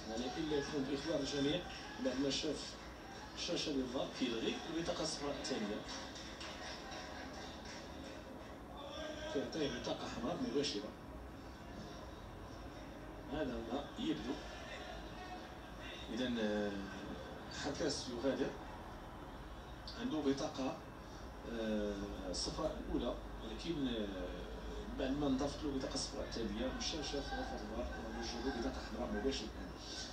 يعني إلا يكون بإخبار الجميع بعد ما شاف الشاشة الفار كيلغي البطاقة الصفراء الثانية، كيعطيه بطاقة حمراء مباشرة. هذا ما يبدو. إذا حكاس يغادر عنده بطاقة الصفراء الأولى، ولكن بعد ما انضافت له بطاقة الصفراء الثانية مشى شاف الفار ورجع له بطاقة حمراء مباشرة.